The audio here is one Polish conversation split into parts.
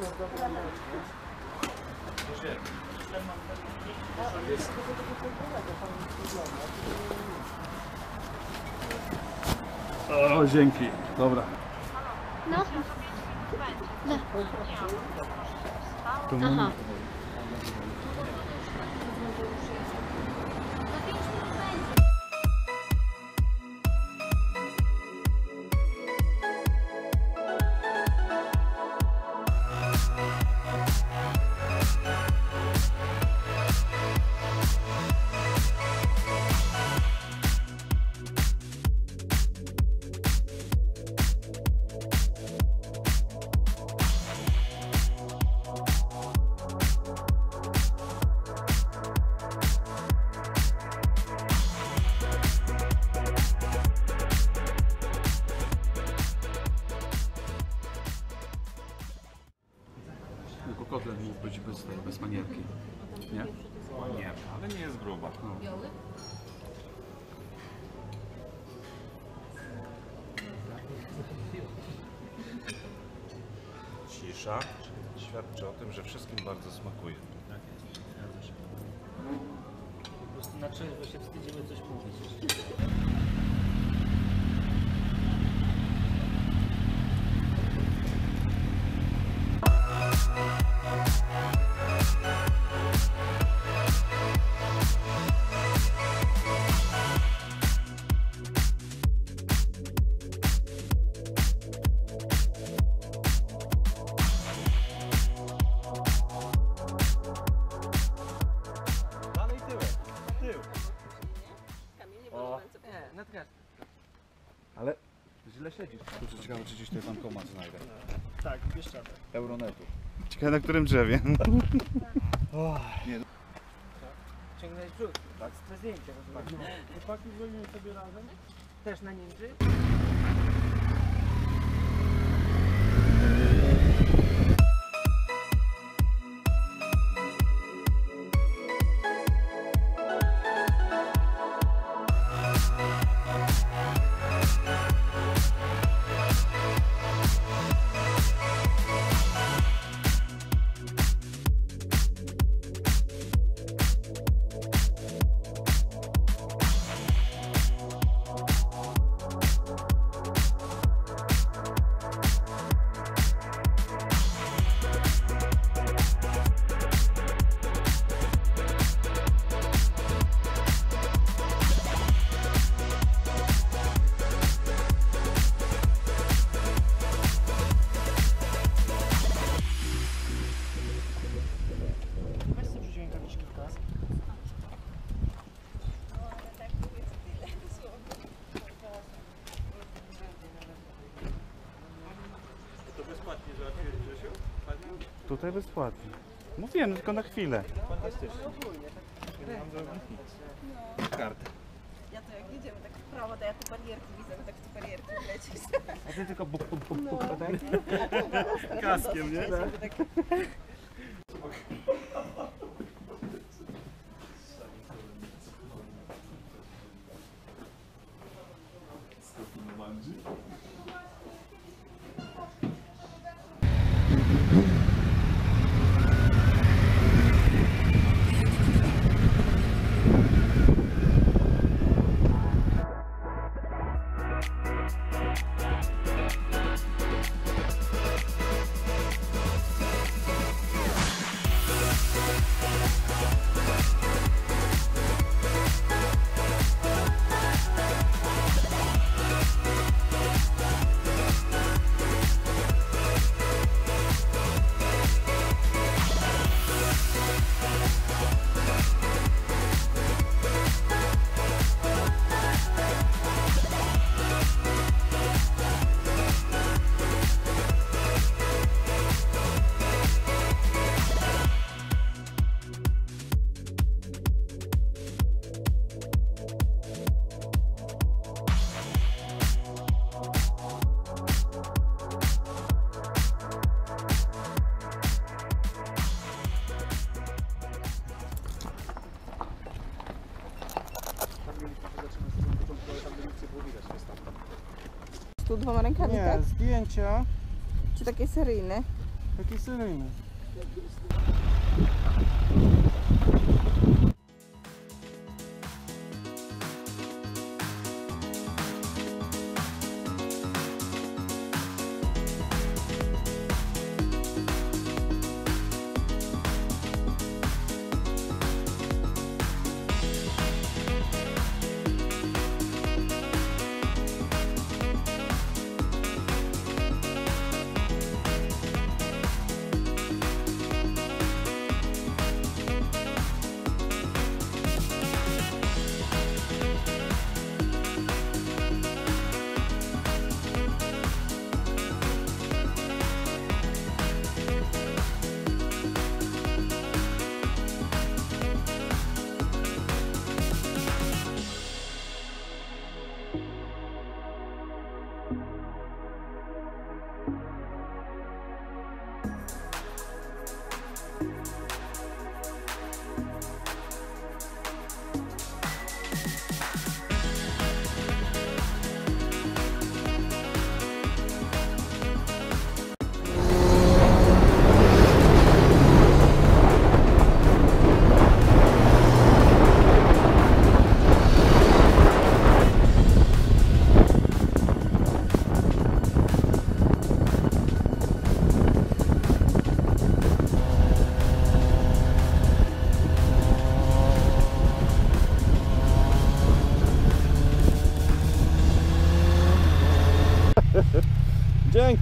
O, dzięki. Dobra. No. Aha. Tylko kotlet mógł być bez manierki. Nie? Nie, ale nie jest gruba. No. Cisza świadczy o tym, że wszystkim bardzo smakuje. Tak jest, zgadza się. Po prostu na trzeźwo się wstydzimy coś mówić. Dalej tyłem, tył. Ale źle siedzisz. Kurczę, ciekawe, czy gdzieś tutaj bankomat znajdę. Tak, Bieszczady. Euronetu. Ciekawe na którym drzewie. Ciągnąć brzuch. Tak. To zdjęcie rozumiem. Chłopaki zrobimy sobie razem. Też na ninży. Weź sobie rzuć rękawiczki w kas. To bezpłatnie załatwiłeś, Grzesiu? Tutaj bezpłatnie. Mówiłem, tylko na chwilę. Fantastycznie. Kartę. Ja to jak jedziemy tak w prawo, to ja tu barierki widzę, tak tu barierki lecieć. A ty tylko buk, buk, buk, buk, tak? Kaskiem, nie? Tak. Tu dwoma rękami, Nie, tak? zdjęcia. Czy takie seryjne? Taki seryjny. Dzięki.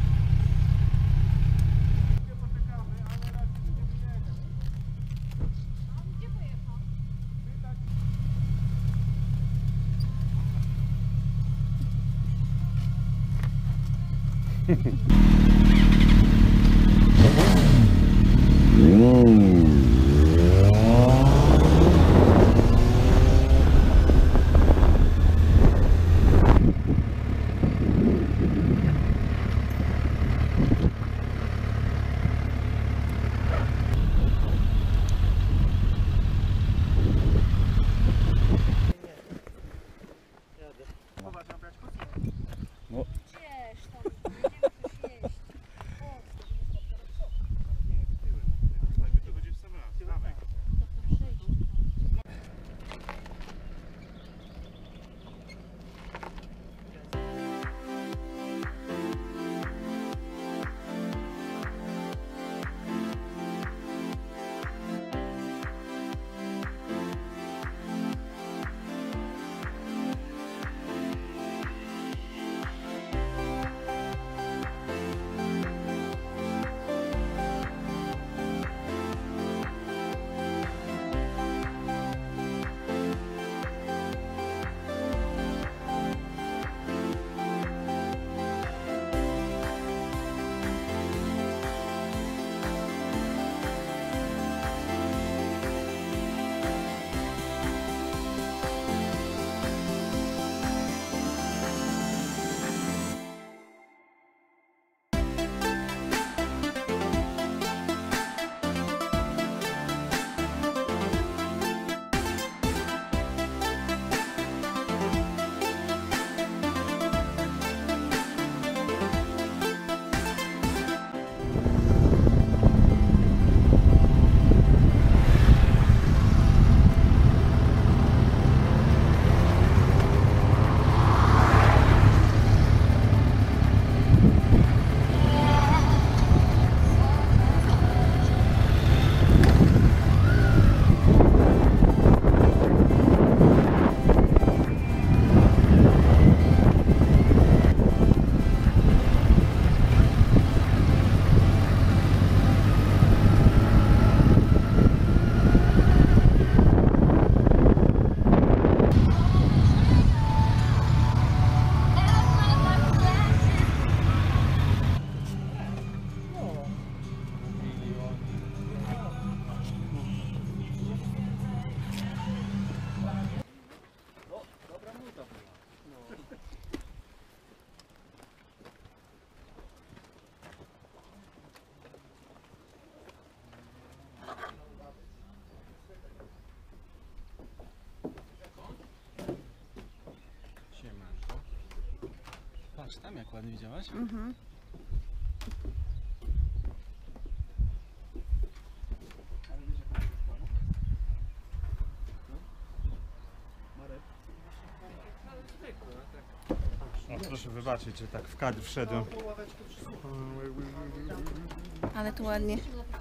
Gdzież tam, będziemy coś jeść. To będzie w sam raz. Dawaj. Patrz tam jak ładnie widziałaś? Proszę wybaczyć, że tak w kadr wszedłem. Ale tu ładnie.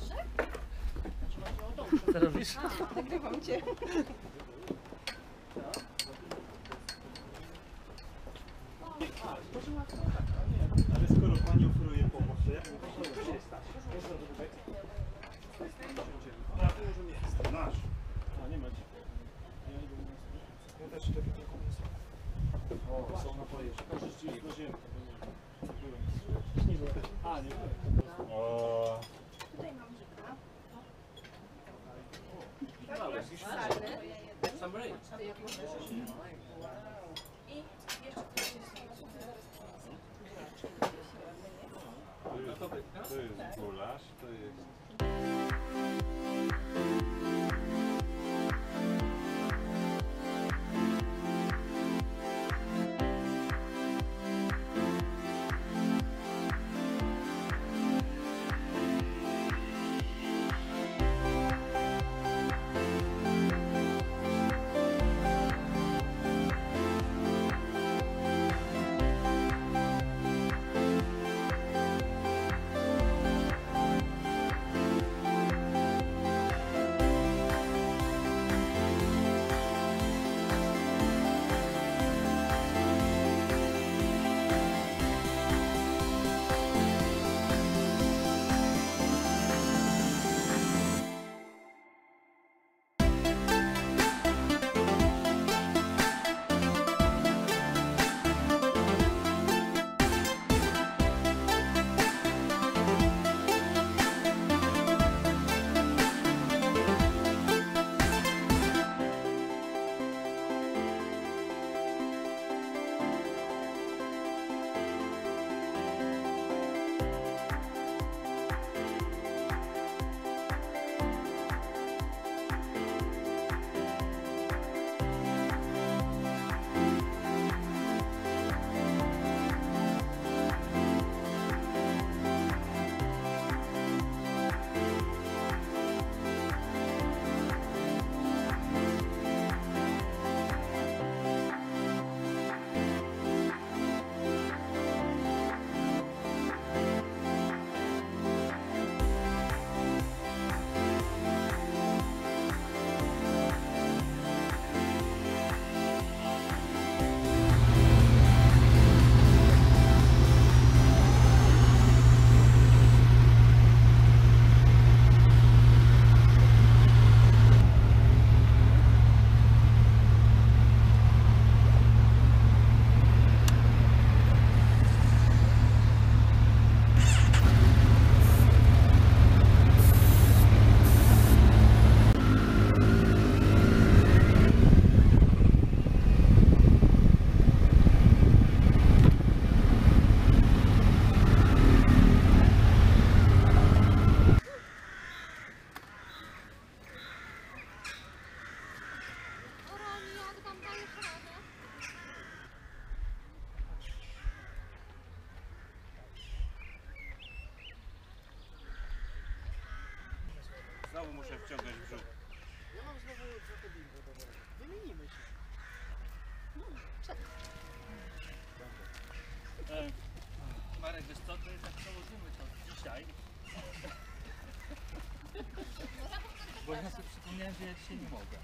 Co robisz? Nagrywam cię. Ale skoro pani oferuje pomoc, to jak nasz. A, nie macie. Ja też takie tylko O, są napoje. Rzeczywiście zdążyłem, to nie byłem. A, nie byłem. O, Tutaj mam żyka. I jeszcze coś jest. To jest gulasz, to jest... Znowu muszę wciągnąć brzuch. Ja mam znowu trochę bingo, dobra. Wymienimy się. Marek, wiesz co, to jest tak założymy to dzisiaj. Bo ja sobie przypomniałem, że ja dzisiaj nie mogę.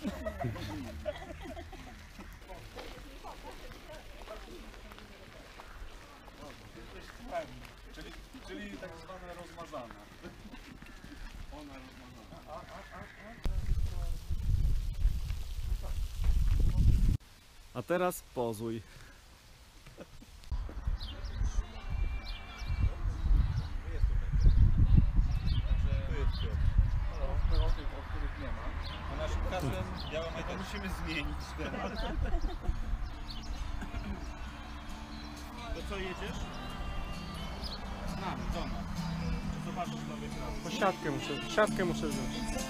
Czyli tak zwana rozmazana. Ona rozmazana. a teraz pozuj. O tych, o których nie ma. A naszym hasłem to musimy zmienić temat. To co, jedziesz? Z nami, do nas. Czy zobaczysz nowy trasy? Po siatkę muszę wziąć.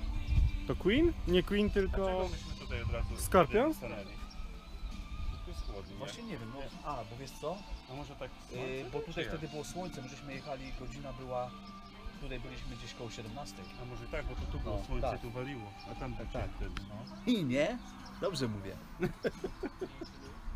To Queen? Nie Queen, tylko... Dlaczego myśmy tutaj od razu Scorpion? stanęli? To jest chłodniej. Właśnie nie wiem, no. A, bo wiesz co? A może tak Bo tutaj Czy wtedy jak? było słońce, my żeśmy jechali, godzina była, tutaj byliśmy gdzieś koło 17. A może tak, bo to tu było No, słońce, tak. tu waliło. A tam tak, tak. wtedy. I nie? Dobrze mówię.